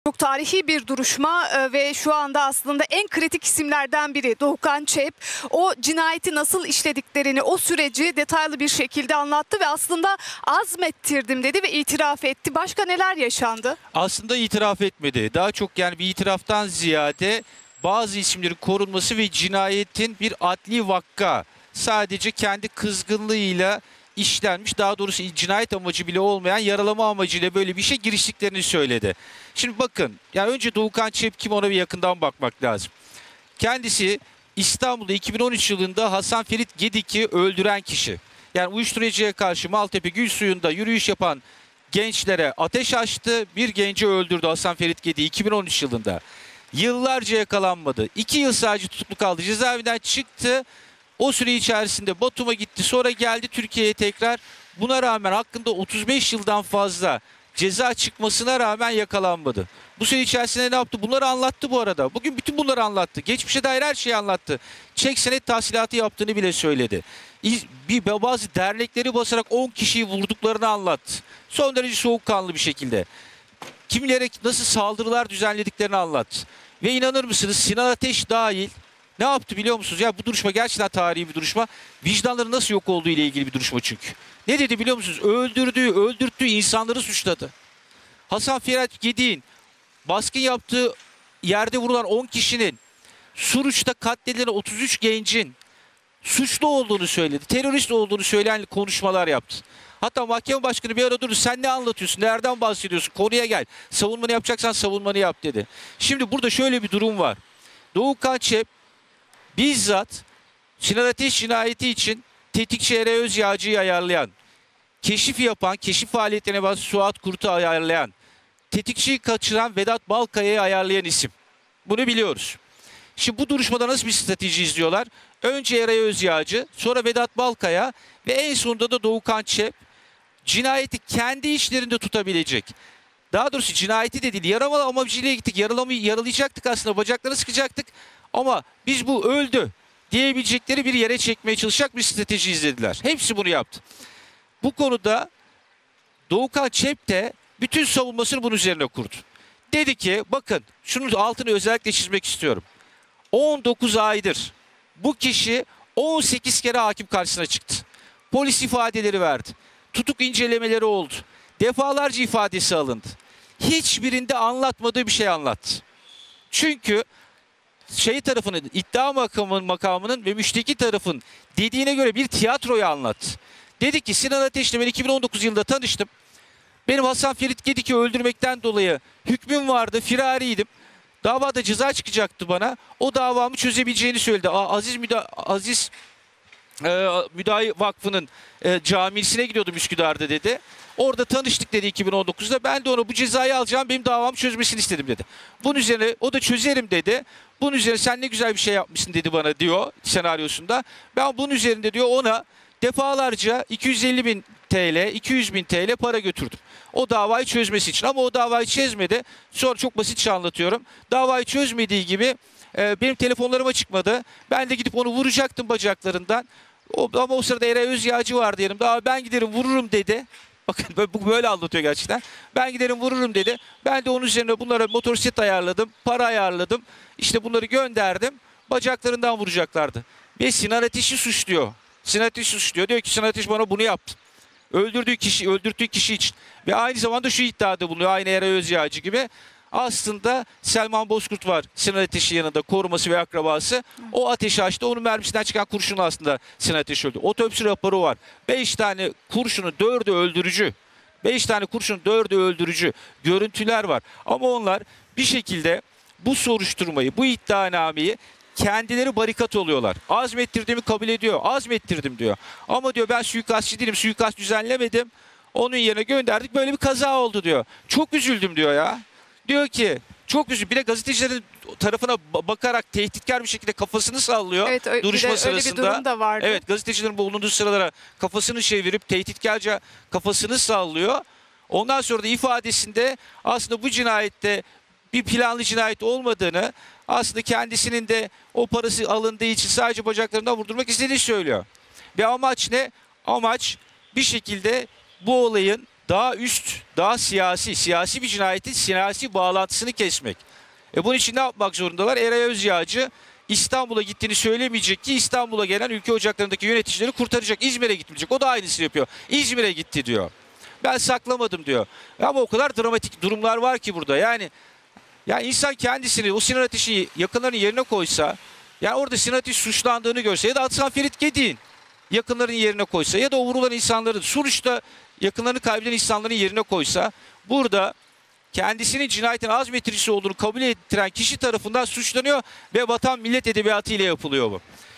Çok tarihi bir duruşma ve şu anda aslında en kritik isimlerden biri Doğukan Çep. O cinayeti nasıl işlediklerini, o süreci detaylı bir şekilde anlattı ve aslında azmettirdim dedi ve itiraf etti. Başka neler yaşandı? Aslında itiraf etmedi. Daha çok yani bir itiraftan ziyade bazı isimlerin korunması ve cinayetin bir adli vakka sadece kendi kızgınlığıyla işlenmiş, daha doğrusu cinayet amacı bile olmayan yaralama amacıyla böyle bir şey giriştiklerini söyledi. Şimdi bakın, yani önce Doğukan Çep kim, ona bir yakından bakmak lazım. Kendisi İstanbul'da 2013 yılında Hasan Ferit Gedik'i öldüren kişi. Yani uyuşturucuya karşı Maltepe Gülsuyu'nda yürüyüş yapan gençlere ateş açtı. Bir genci öldürdü Hasan Ferit Gedik'i 2013 yılında. Yıllarca yakalanmadı. 2 yıl sadece tutuklu kaldı. Cezaevinden çıktı. O süre içerisinde Batum'a gitti. Sonra geldi Türkiye'ye tekrar. Buna rağmen hakkında 35 yıldan fazla ceza çıkmasına rağmen yakalanmadı. Bu süre içerisinde ne yaptı? Bunları anlattı bu arada. Bugün bütün bunları anlattı. Geçmişe dair her şeyi anlattı. Çek senet tahsilatı yaptığını bile söyledi. Bazı dernekleri basarak 10 kişiyi vurduklarını anlattı. Son derece soğukkanlı bir şekilde. Kimlere nasıl saldırılar düzenlediklerini anlattı. Ve inanır mısınız, Sinan Ateş dahil ne yaptı biliyor musunuz? Ya bu duruşma gerçekten tarihi bir duruşma. Vicdanları nasıl yok olduğu ile ilgili bir duruşma çünkü. Ne dedi biliyor musunuz? Öldürdüğü insanları suçladı. Hasan Ferit Gedik'in baskın yaptığı yerde vurulan 10 kişinin, Suruç'ta katledilen 33 gencin suçlu olduğunu söyledi. Terörist olduğunu söyleyen konuşmalar yaptı. Hatta mahkeme başkanı bir ara durdu. Sen ne anlatıyorsun? Nereden bahsediyorsun? Konuya gel. Savunmanı yapacaksan savunmanı yap dedi. Şimdi burada şöyle bir durum var. Doğukan Çep bizzat Sinan Ateş cinayeti için tetikçi Eray Özyağcı'yı ayarlayan, keşif yapan, keşif faaliyetlerine bazı Suat Kurt'u ayarlayan, tetikçiyi kaçıran Vedat Balkaya'yı ayarlayan isim. Bunu biliyoruz. Şimdi bu duruşmada nasıl bir strateji izliyorlar? Önce Eray Özyağcı, sonra Vedat Balkaya ve en sonunda da Doğukan Çep cinayeti kendi işlerinde tutabilecek. Daha doğrusu cinayeti de değil, yaralama amacıyla gittik. Yaralayacaktık aslında, bacaklarını sıkacaktık. Ama biz bu öldü diyebilecekleri bir yere çekmeye çalışacak bir strateji izlediler. Hepsi bunu yaptı. Bu konuda Doğukan Çep de bütün savunmasını bunun üzerine kurdu. Dedi ki bakın, şunun altını özellikle çizmek istiyorum. 19 aydır bu kişi 18 kere hakim karşısına çıktı. Polis ifadeleri verdi. Tutuk incelemeleri oldu. Defalarca ifadesi alındı. Hiçbirinde anlatmadığı bir şey anlattı. Çünkü iddia makamının ve müşteki tarafın dediğine göre bir tiyatroyu anlattı. Dedi ki Sinan Ateş'le ben 2019 yılında tanıştım. Benim Hasan Ferit Gedik'i öldürmekten dolayı hükmüm vardı, firariydim. Davada ceza çıkacaktı bana. O davamı çözebileceğini söyledi. Aziz Müdahi Vakfı'nın camisine gidiyordum Üsküdar'da dedi. Orada tanıştık dedi 2019'da. Ben de ona bu cezayı alacağım, benim davamı çözmesini istedim dedi. Bunun üzerine o da çözerim dedi. Bunun üzerine sen ne güzel bir şey yapmışsın dedi bana diyor senaryosunda. Ben bunun üzerinde diyor ona defalarca 250.000 TL, 200.000 TL para götürdüm. O davayı çözmesi için, ama o davayı çözmedi. Sonra çok basitçe anlatıyorum. Davayı çözmediği gibi benim telefonlarıma çıkmadı. Ben de gidip onu vuracaktım bacaklarından. Ama o sırada Eray Özyağcı vardı yanımda. Ben giderim vururum dedi. Bakın bu böyle anlatıyor gerçekten. Ben giderim vururum dedi. Ben de onun üzerine bunlara motosiklet ayarladım. Para ayarladım. İşte bunları gönderdim. Bacaklarından vuracaklardı. Ve Sinan Ateş'i suçluyor. Sinan Ateş'i suçluyor. Diyor ki Sinan Ateş bana bunu yaptı. Öldürdüğü kişi için. Ve aynı zamanda şu iddiada bulunuyor. Aynı Eray Özyağcı gibi. Aslında Selman Bozkurt var Sinan Ateş'in yanında, koruması ve akrabası. O ateşi açtı. Onun mermisinden çıkan kurşunla aslında Sinan Ateş öldü. Otopsi raporu var. 5 tane kurşunun 4'ü öldürücü. 5 tane kurşunun 4'ü öldürücü. Görüntüler var. Ama onlar bir şekilde bu soruşturmayı, bu iddianameyi kendileri barikat oluyorlar. Azmettirdiğimi kabul ediyor. Azmettirdim diyor. Ama diyor ben suikastçı değilim. Suikast düzenlemedim. Onun yerine gönderdik. Böyle bir kaza oldu diyor. Çok üzüldüm diyor ya. Diyor ki çok üzüldüm. Bir de gazetecilerin tarafına bakarak tehditkar bir şekilde kafasını sallıyor. Evet, duruşma sırasında. öyle bir durum da vardı. Evet, gazetecilerin bulunduğu sıralara kafasını çevirip tehditkarca kafasını sallıyor. Ondan sonra da ifadesinde aslında bu cinayette bir planlı cinayet olmadığını, aslında kendisinin de o parası alındığı için sadece bacaklarından vurdurmak istediğini söylüyor. Ve amaç ne? Amaç bir şekilde bu olayın daha üst, daha siyasi bir cinayetin siyasi bağlantısını kesmek. Bunun için ne yapmak zorundalar? Eray Özyağcı İstanbul'a gittiğini söylemeyecek ki İstanbul'a gelen ülke ocaklarındaki yöneticileri kurtaracak. İzmir'e gitmeyecek. O da aynısını yapıyor. İzmir'e gitti diyor. Ben saklamadım diyor. Ama o kadar dramatik durumlar var ki burada. Yani insan kendisini, o Sinan Ateş'i yakınlarının yerine koysa, yani orada Sinan Ateş suçlandığını görse ya da Hasan Ferit Gedi'nin yakınlarının yerine koysa ya da o vurulan insanların, sonuçta yakınlarını kaybeden insanların yerine koysa, burada kendisinin cinayetin azmettiricisi olduğunu kabul ettiren kişi tarafından suçlanıyor ve vatan millet edebiyatı ile yapılıyor bu.